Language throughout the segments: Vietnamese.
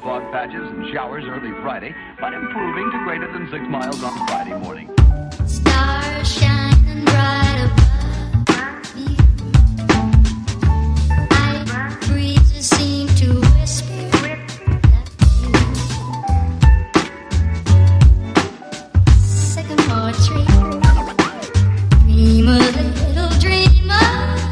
fog patches and showers early Friday, but improving to greater than 6 miles on Friday morning. Stars shining bright above you. Night breezes seem to whisper that sycamore tree. Dream a little dreamer.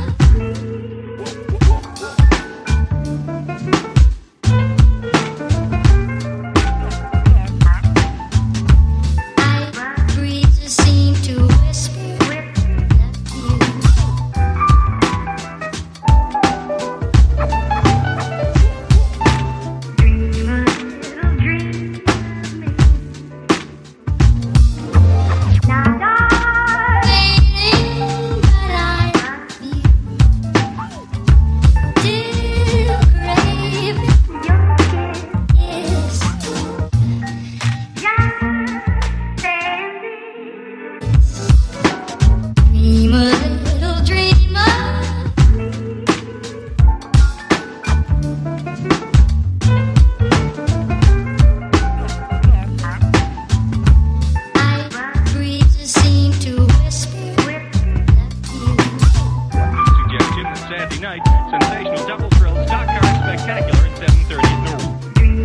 Sensational double thrill stock car spectacular at 7:30 at noon.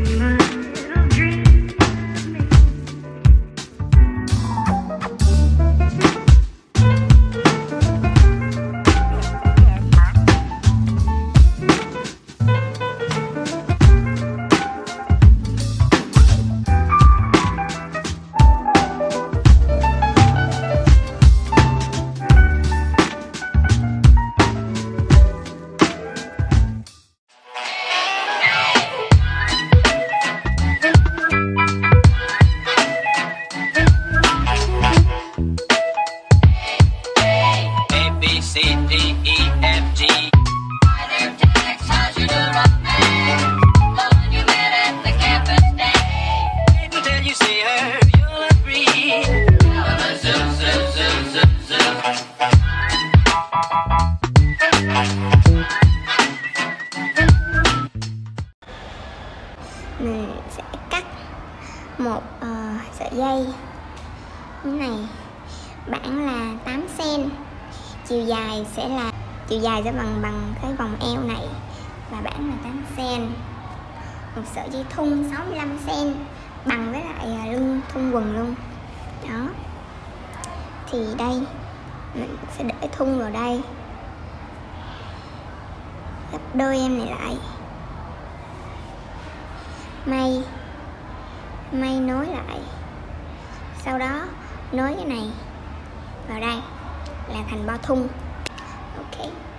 Mình sẽ cắt một sợi dây như này, bản là 8 cm, chiều dài sẽ bằng cái vòng eo này và bản là 8 cm. Một sợi dây thun 65 cm bằng với lại lưng thun quần luôn. Đó. Thì đây mình sẽ để thun vào đây, gấp đôi em này lại, may nối lại, sau đó nối cái này vào đây là thành bao thun. Ok.